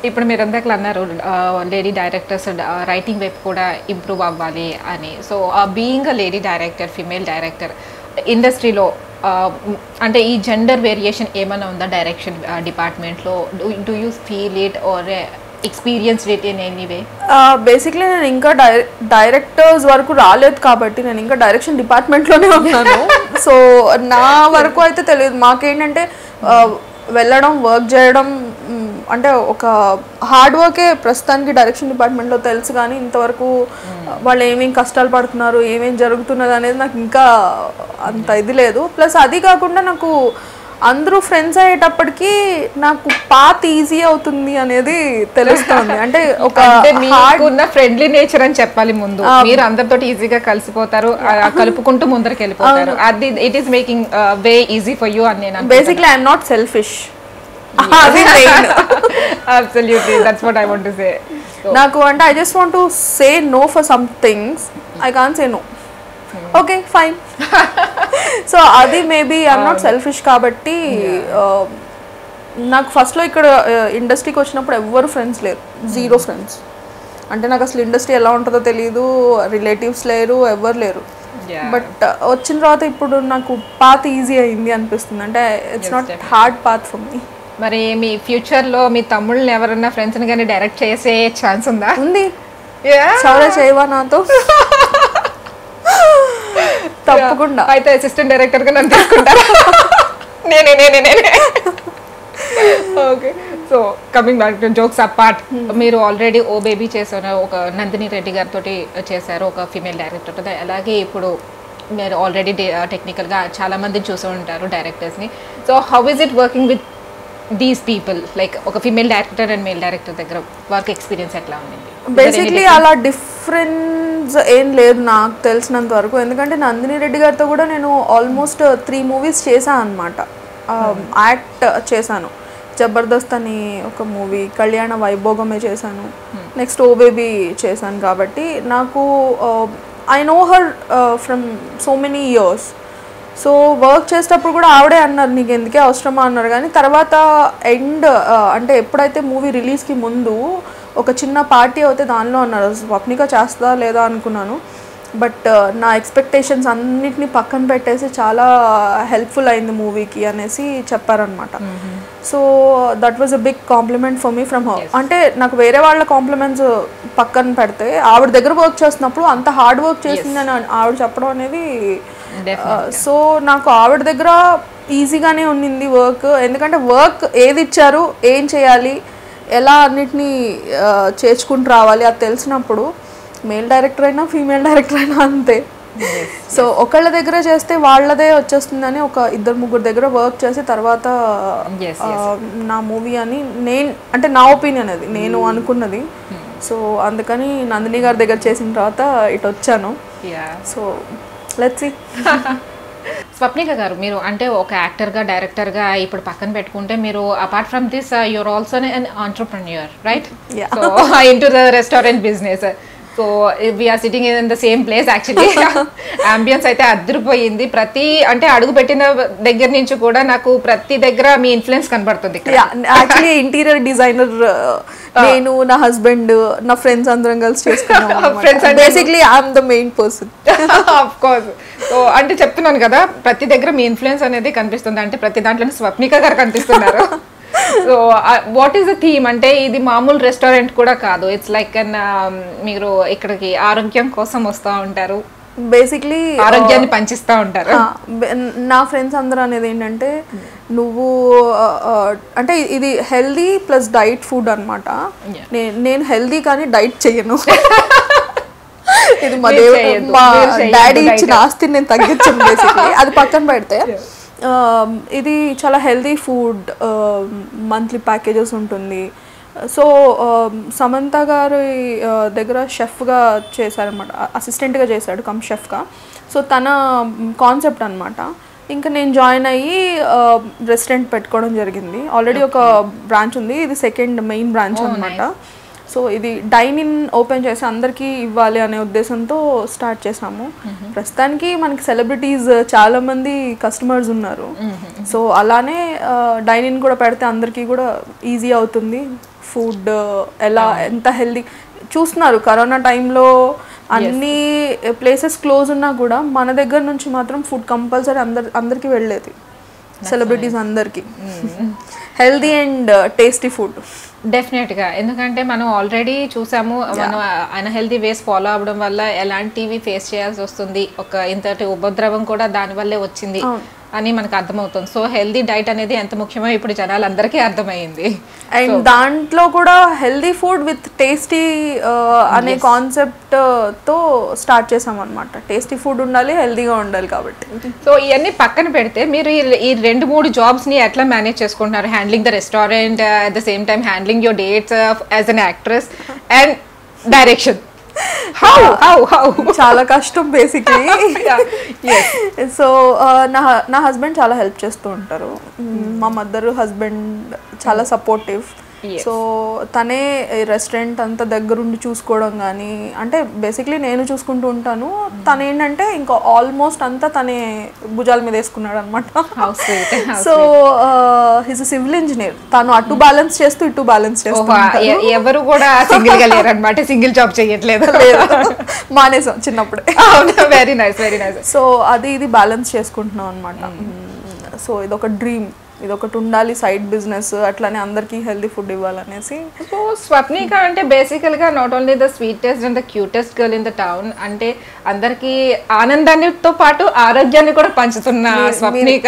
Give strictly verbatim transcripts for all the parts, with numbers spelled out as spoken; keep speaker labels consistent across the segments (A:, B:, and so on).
A: ఇప్పుడు మీరు ఎందాక అన్నారు లేడీ డైరెక్టర్స్ రైటింగ్ వైపు కూడా ఇంప్రూవ్ అవ్వాలి అని. So being a lady director, female director ఇండస్ట్రీలో అంటే ఈ జెండర్ వేరియేషన్ ఏమైనా ఉందా డైరెక్షన్ డిపార్ట్మెంట్లో? Do you feel it or experience it in any way?
B: Basically నేను ఇంకా డై డైరెక్టర్స్ వరకు రాలేదు కాబట్టి నేను ఇంకా డైరెక్షన్ డిపార్ట్మెంట్లోనే ఉన్నాను. సో నా వరకు అయితే తెలియదు. మాకేంటంటే వెళ్ళడం, వర్క్ చేయడం అంటే ఒక హార్డ్ వర్కే ప్రస్తుతానికి డైరెక్షన్ డిపార్ట్మెంట్లో తెలుసు, కానీ ఇంతవరకు వాళ్ళు ఏమేమి కష్టాలు పడుతున్నారు, ఏమేమి జరుగుతున్నది అనేది నాకు ఇంకా అంత ఇది లేదు. ప్లస్ అది కాకుండా నాకు అందరూ ఫ్రెండ్స్ అయ్యేటప్పటికి నాకు పాత్ ఈజీ అవుతుంది అనేది తెలుస్తుంది. అంటే ఒక
A: ఫ్రెండ్లీ నేచర్ అని చెప్పాలి ముందు. మీరు అందరితో ఈజీగా కలిసిపోతారు, కలుపుకుంటూ ముందరికి వెళ్ళిపోతారు. అది it is making way easy for you అని నేను
B: basically I'm not selfish.
A: Absolutely, that's what I want to say.
B: నాకు అంటే I just want to say no for some things, I can't say no. Okay fine. So అది maybe I'm not selfish కాబట్టి నాకు ఫస్ట్లో ఇక్కడ ఇండస్ట్రీకి వచ్చినప్పుడు ఎవ్వరు ఫ్రెండ్స్ లేరు, జీరో ఫ్రెండ్స్. అంటే నాకు అసలు ఇండస్ట్రీ ఎలా ఉంటుందో తెలియదు, రిలేటివ్స్ లేరు, ఎవ్వరు లేరు. బట్ వచ్చిన తర్వాత ఇప్పుడు నాకు పాత్ ఈజీ అయింది అనిపిస్తుంది. అంటే it's not hard path for me.
A: మరి మీ ఫ్యూచర్లో మీ తమ్ముళ్ళని ఎవరన్నా ఫ్రెండ్స్ని కానీ డైరెక్ట్ చేసే ఛాన్స్ ఉందా?
B: ఉంది. సౌర చేయవా నాతో? తప్పకుండా.
A: అయితే అసిస్టెంట్ డైరెక్టర్గా నన్ను తీసుకుంటారా? నేనే నేనే నేనే okay. So coming back to jokes apart, మీరు ఆల్రెడీ ఓ బేబీ చేశారు, ఒక నందిని రెడ్డి గారితో చేశారు, ఒక ఫీమేల్ డైరెక్టర్. అలాగే ఇప్పుడు మీరు ఆల్రెడీ టెక్నికల్గా చాలామందిని చూసి ఉంటారు డైరెక్టర్స్ని. So how is it working with these people? Like ఒక female director and male director దగ్గర వర్క్ ఎక్స్పీరియన్స్ ఎట్లా ఉంది?
B: బేసిక్లీ అలా డిఫరెన్స్ ఏం లేదు నాకు తెలిసినంత వరకు. ఎందుకంటే నందిని రెడ్డి గారితో కూడా నేను ఆల్మోస్ట్ త్రీ మూవీస్ చేశాను అనమాట, యాక్ట్ చేశాను. జబర్దస్త్ అని ఒక మూవీ, కళ్యాణ వైభోగమే చేశాను, నెక్స్ట్ ఓ బేబీ చేశాను. కాబట్టి నాకు I know her from so many years. So work చేసేటప్పుడు కూడా ఆవిడే అన్నారు నీకు ఎందుకే అవసరమా అన్నారు. కానీ తర్వాత ఎండ్ అంటే ఎప్పుడైతే మూవీ రిలీజ్కి ముందు ఒక చిన్న పార్టీ అయితే దానిలో అన్నారు, స్వప్నిక చేస్తుందా లేదా అనుకున్నాను. బట్ నా ఎక్స్పెక్టేషన్స్ అన్నిటిని పక్కన పెట్టేసి చాలా హెల్ప్ఫుల్ అయింది మూవీకి అనేసి చెప్పారనమాట. So that was a big compliment for me from her. అంటే నాకు వేరే వాళ్ళ కాంప్లిమెంట్స్ పక్కన పెడితే ఆవిడ దగ్గర వర్క్ చేస్తున్నప్పుడు అంత హార్డ్ వర్క్ చేసిందని ఆవిడ చెప్పడం అనేది, సో నాకు ఆవిడ దగ్గర ఈజీగానే ఉన్నింది వర్క్. ఎందుకంటే వర్క్ ఏది ఇచ్చారు, ఏం చేయాలి, ఎలా అన్నిటినీ చేర్చుకుంటూ రావాలి అది తెలిసినప్పుడు మేల్ డైరెక్టర్ అయినా ఫీమేల్ డైరెక్టర్ అయినా అంతే. సో ఒకళ్ళ దగ్గర చేస్తే వాళ్ళదే వచ్చేస్తుందని ఒక ఇద్దరు ముగ్గురు దగ్గర వర్క్ చేసి తర్వాత నా మూవీ అని నేను, అంటే నా ఒపీనియన్ అది, నేను అనుకున్నది. సో అందుకని నందిని గారి దగ్గర చేసిన తర్వాత ఇటు వచ్చాను. So let's see.
A: స్వప్నిక గారు, మీరు అంటే ఒక యాక్టర్గా డైరెక్టర్గా ఇప్పుడు పక్కన పెట్టుకుంటే మీరు apart from this you're also an entrepreneur, right? So into the restaurant business. So we're sitting in the same place. Actually ambience అయితే అదిరిపోయింది. ప్రతి అంటే అడుగు పెట్టిన దగ్గర నుంచి కూడా నాకు ప్రతి దగ్గర మీ ఇన్ఫ్లుయెన్స్ కనబడుతుంది.
B: యాక్చువల్లీ ఇంటీరియర్ డిజైనర్ నేను, నా హస్బెండ్, నా ఫ్రెండ్స్ అందరం కలిసి చేసుకున్నాం. Basically I'm the main person.
A: Of course. So అంటే చెప్తున్నాను కదా, ప్రతి దగ్గర మీ ఇన్ఫ్లుయెన్స్ అనేది కనిపిస్తుంది. అంటే ప్రతి దాంట్లో స్వప్నిక గారు కనిపిస్తున్నారు. So what is the theme? అంటే ఇది మామూలు రెస్టారెంట్ కూడా కాదు, ఇట్స్ లైక్ అన్ మీరు ఇక్కడికి ఆరోగ్యం కోసం వస్తూ ఉంటారు,
B: బేసిక్లీ
A: ఆరోగ్యాన్ని పంచిస్తూ ఉంటారు.
B: నా ఫ్రెండ్స్ అందరూ అనేది ఏంటంటే నువ్వు అంటే ఇది హెల్దీ ప్లస్ డైట్ ఫుడ్ అనమాట. నేను హెల్దీ కానీ డైట్ చెయ్యను. ఇది మా దేవుడు, మా డాడీ ఇచ్చిన ఆస్తిని నేను తగ్గించాను బేసిక్లీ. అది పక్కన పెడితే ఇది చాలా హెల్దీ ఫుడ్, మంత్లీ ప్యాకేజెస్ ఉంటుంది. సో సమంత గారి దగ్గర షెఫ్గా చేశారనమాట, అసిస్టెంట్గా చేశాడు కమ్ షెఫ్గా. సో తన కాన్సెప్ట్ అనమాట. ఇంకా నేను జాయిన్ అయ్యి రెస్టారెంట్ పెట్టుకోవడం జరిగింది. ఆల్రెడీ ఒక బ్రాంచ్ ఉంది, ఇది సెకండ్ మెయిన్ బ్రాంచ్ అనమాట. సో ఇది డైన్ ఇన్ ఓపెన్ చేసి అందరికీ ఇవ్వాలి అనే ఉద్దేశంతో స్టార్ట్ చేసాము. ప్రస్తుతానికి మనకి సెలబ్రిటీస్ చాలా మంది కస్టమర్స్ ఉన్నారు. సో అలానే డైన్ ఇన్ కూడా పెడితే అందరికీ కూడా ఈజీ అవుతుంది, ఫుడ్ ఎలా ఎంత హెల్దీ చూస్తున్నారు కరోనా టైంలో అన్ని ప్లేసెస్ క్లోజ్ ఉన్నా కూడా మన దగ్గర నుంచి మాత్రం ఫుడ్ కంపల్సరీ అందరి అందరికి వెళ్ళేది సెలబ్రిటీస్ అందరికి హెల్దీ అండ్ టేస్టీ ఫుడ్
A: డెఫినెట్గా ఎందుకంటే మనం ఆల్రెడీ చూసాము మనం అన్హెల్దీ వేస్ ఫాలో అవ్వడం వల్ల ఎలాంటివి ఫేస్ చేయాల్సి వస్తుంది ఒక ఇంతటి ఉపద్రవం కూడా దానివల్లే వచ్చింది అని మనకు అర్థమవుతుంది సో హెల్దీ డైట్ అనేది ఎంత ముఖ్యమో ఇప్పుడు జనాలందరికీ అర్థమైంది
B: అండ్ దాంట్లో కూడా హెల్దీ ఫుడ్ విత్ టేస్టీ అనే కాన్సెప్ట్ తో స్టార్ట్ చేసాం అనమాట టేస్టీ ఫుడ్ ఉండాలి హెల్దీగా ఉండాలి కాబట్టి
A: సో ఇవన్నీ పక్కన పెడితే మీరు ఈ రెండు మూడు జాబ్స్ ని ఎట్లా మేనేజ్ చేసుకుంటున్నారు handling the restaurant at the same time handling your dates as an actress and direction how how how
B: చాలా కష్టం బేసిక్లీ సో నా నా హస్బెండ్ చాలా హెల్ప్ చేస్తూ ఉంటారు మా మదర్ హస్బెండ్ చాలా సపోర్టివ్ సో తనే రెస్టారెంట్ అంతా దగ్గరుండి చూసుకోవడం కానీ అంటే బేసిక్లీ నేను చూసుకుంటూ ఉంటాను తను ఏంటంటే ఇంకా ఆల్మోస్ట్ అంతా తనే భుజాల మీద వేసుకున్నాడు అనమాట సో హిస్ సివిల్ ఇంజనీర్ తను అటు బ్యాలెన్స్ చేస్తూ ఇటు బ్యాలెన్స్ చేస్తూ
A: ఎవరు కూడా సింగిల్ గా లేరు అనమాట సింగిల్ జాబ్ చేయట్లేదు
B: మానేసాం చిన్నప్పుడే
A: very nice very nice
B: so అది ఇది బ్యాలెన్స్ చేసుకుంటున్నాం అనమాట సో ఇదొక డ్రీమ్ ఇది ఒకటి ఉండాలి సైడ్ బిజినెస్ అట్లానే అందరికి హెల్దీ ఫుడ్ ఇవ్వాలనేసి
A: సో స్వప్నిక అంటే బేసికల్ గా not only the sweetest and the cutest girl in the town అంటే అందరికి ఆనందాన్నితో పాటు ఆరోగ్యాన్ని కూడా పంచుతున్న స్వప్నిక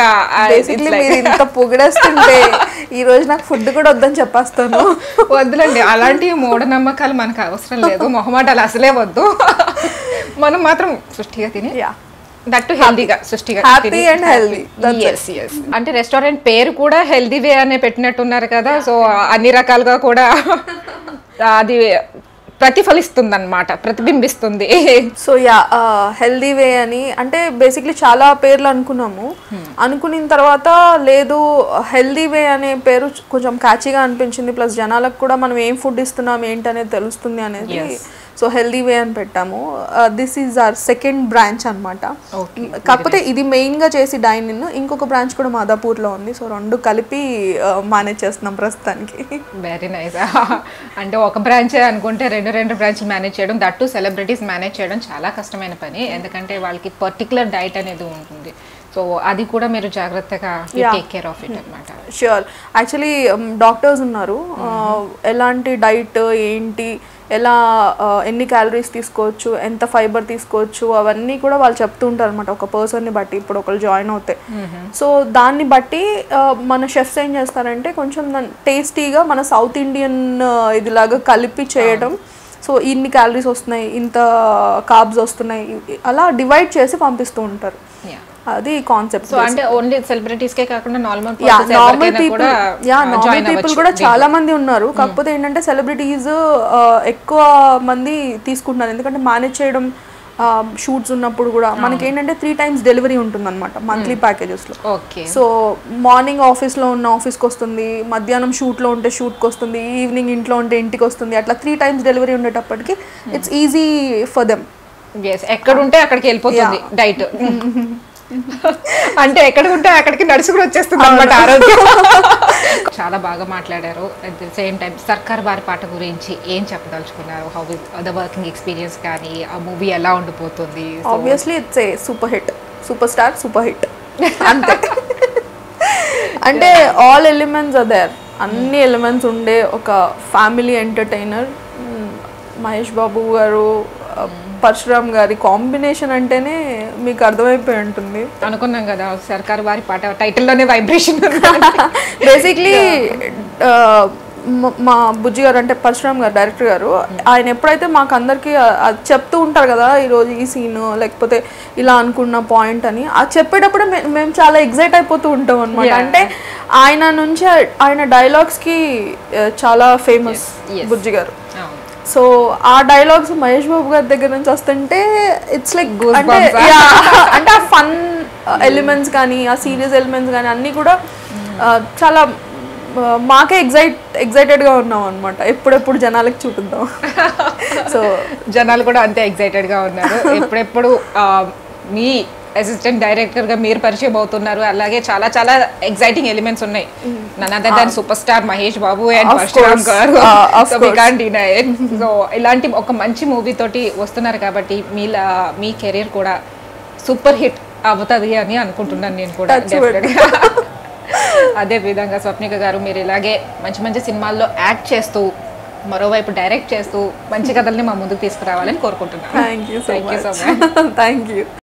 B: ఇంత పొగిడేస్తుంటే ఈ రోజు నాకు ఫుడ్ కూడా వద్దని చెప్పేస్తాను
A: వద్దులండి అలాంటి మూఢనమ్మకాలు మనకు అవసరం లేదు మొహమాటాలు అసలే వద్దు మనం మాత్రం సృష్టిగా తిని దట్టు హెల్దీగా సృష్టిగా
B: happy and healthy
A: yes yes అంటే రెస్టారెంట్ పేరు కూడా హెల్దీ వే అనే పెట్టినట్టున్నారు కదా సో అన్ని రకాలుగా కూడా అది ప్రతిఫలిస్తుంది అనమాట ప్రతిబింబిస్తుంది
B: సో యా హెల్దీ వే అని అంటే బేసిక్లీ చాలా పేర్లు అనుకున్నాము అనుకున్న తర్వాత లేదు హెల్దీ వే అనే పేరు కొంచెం క్యాచీగా అనిపించింది ప్లస్ జనాలకు కూడా మనం ఏం ఫుడ్ ఇస్తున్నాం ఏంటనేది తెలుస్తుంది అనేది సో హెల్దీ వే అని పెట్టాము this is our second branch అనమాట కాకపోతే ఇది మెయిన్గా చేసి డైన్ ఇన్ ఇంకొక బ్రాంచ్ కూడా మాదాపూర్లో ఉంది సో రెండు కలిపి మేనేజ్ చేస్తున్నాం ప్రస్తుతానికి
A: వెరీ నైస్ అంటే ఒక బ్రాంచ్ అనుకుంటే రెండు రెండు బ్రాంచ్లు మేనేజ్ చేయడం దట్టు సెలబ్రిటీస్ మేనేజ్ చేయడం చాలా కష్టమైన పని ఎందుకంటే వాళ్ళకి పర్టికులర్ డైట్ అనేది ఉంటుంది సో అది కూడా మీరు జాగ్రత్తగా టేక్ కేర్ ఆఫ్ ఇట్ అనమాట
B: ష్యూర్ యాక్చువల్లీ డాక్టర్స్ ఉన్నారు ఎలాంటి డైట్ ఏంటి ఎలా ఎన్ని క్యాలరీస్ తీసుకోవచ్చు ఎంత ఫైబర్ తీసుకోవచ్చు అవన్నీ కూడా వాళ్ళు చెప్తూ ఉంటారు అనమాట ఒక పర్సన్ని బట్టి ఇప్పుడు ఒకరు జాయిన్ అవుతాయి సో దాన్ని బట్టి మన షెఫ్స్ ఏం చేస్తారంటే కొంచెం టేస్టీగా మన సౌత్ ఇండియన్ ఇదిలాగా కలిపి చేయడం సో ఇన్ని క్యాలరీస్ వస్తున్నాయి ఇంత కార్బ్స్ వస్తున్నాయి అలా డివైడ్ చేసి పంపిస్తూ ఉంటారు అది కాన్సెప్ట్
A: సో అంటే ఓన్లీ సెలబ్రిటీస్ కే కాకుండా normal
B: normal people yeah normal people కూడా చాలా మంది ఉన్నారు కాకపోతే ఏంటంటే సెలబ్రిటీస్ ఎక్కువ మంది తీసుకుంటున్నారు ఎందుకంటే మేనేజ్ చేయడం షూట్స్ ఉన్నప్పుడు కూడా మనకి ఏంటంటే త్రీ టైమ్స్ డెలివరీ ఉంటుంది అనమాట మంత్లీ ప్యాకేజెస్ లో సో మార్నింగ్ ఆఫీస్ లో ఉన్న ఆఫీస్కి వస్తుంది మధ్యాహ్నం షూట్ లో ఉంటే షూట్కి వస్తుంది ఈవినింగ్ ఇంట్లో ఉంటే ఇంటికి వస్తుంది అట్లా త్రీ టైమ్స్ డెలివరీ ఉండేటప్పటికి ఇట్స్ ఈజీ ఫర్ దెమ్
A: ఎక్కడ ఉంటే అక్కడికి వెళ్ళిపోతుంది డైట్ అంటే ఎక్కడ ఉంటే అక్కడికి నడుచు కూడా వచ్చేస్తుంది అన్నమాట ఆరోగ్యం చాలా బాగా మాట్లాడారు అట్ ది సేమ్ టైం సర్కార్ వారి పాట గురించి ఏం చెప్పదలుచుకున్నారు how is the working experience కానీ ఆ మూవీ ఎలా ఉండిపోతుంది
B: obviously it's a super hit super star super hit అంతే అంటే ఆల్ ఎలిమెంట్స్ ఆర్ దేర్ అన్ని ఎలిమెంట్స్ ఉండే ఒక ఫ్యామిలీ ఎంటర్టైనర్ మహేష్ బాబు గారు పరశురామ్ గారి కాంబినేషన్ అంటేనే మీకు అర్థమైపోయి ఉంటుంది
A: అనుకున్నాం కదా సర్కార్ వారి పాట టైటిల్లోనే వైబ్రేషన్
B: బేసిక్లీ మా బుజ్జి గారు అంటే పరశురామ్ గారు డైరెక్టర్ గారు ఆయన ఎప్పుడైతే మాకు అందరికీ అది చెప్తూ ఉంటారు కదా ఈరోజు ఈ సీన్ లేకపోతే ఇలా అనుకున్న పాయింట్ అని అది చెప్పేటప్పుడు మేము చాలా ఎగ్జైట్ అయిపోతూ ఉంటాం అనమాట అంటే ఆయన నుంచి ఆయన డైలాగ్స్కి చాలా ఫేమస్ బుజ్జి గారు సో ఆ డైలాగ్స్ మహేష్ బాబు గారి దగ్గర నుంచి వస్తుంటే ఇట్స్ లైక్ అంటే అంటే ఆ ఫన్ ఎలిమెంట్స్ కానీ ఆ సీరియస్ ఎలిమెంట్స్ కానీ అన్నీ కూడా చాలా మాకే ఎగ్జైట్ ఎగ్జైటెడ్గా ఉన్నాం అనమాట ఎప్పుడెప్పుడు జనాలకు చూపిద్దాం సో
A: జనాలు కూడా అంతే ఎగ్జైటెడ్గా ఉన్నారు ఎప్పుడెప్పుడు మీ అసిస్టెంట్ డైరెక్టర్ గా మీరు పరిచయం అవుతున్నారు. అలాగే చాలా చాలా ఎక్సైటింగ్ ఎలిమెంట్స్ ఉన్నాయి. None other than super star Mahesh Babu and Parashuram గారు. So we can't deny it. So ఇలాంటి ఒక మంచి మూవీ తోటి వస్తున్నారు కాబట్టి మీ మీ కెరీర్ కూడా సూపర్ హిట్ అవుతుంది అని అనుకుంటున్నాను నేను కూడా. అదే విధంగా స్వప్నిక గారు మీరు ఇలాగే మంచి మంచి సినిమాల్లో యాక్ట్ చేస్తూ మరోవైపు డైరెక్ట్ చేస్తూ మంచి కథల్ని మా ముందుకు తీసుకురావాలని కోరుకుంటున్నాను.
B: Thank you so much. Thank you.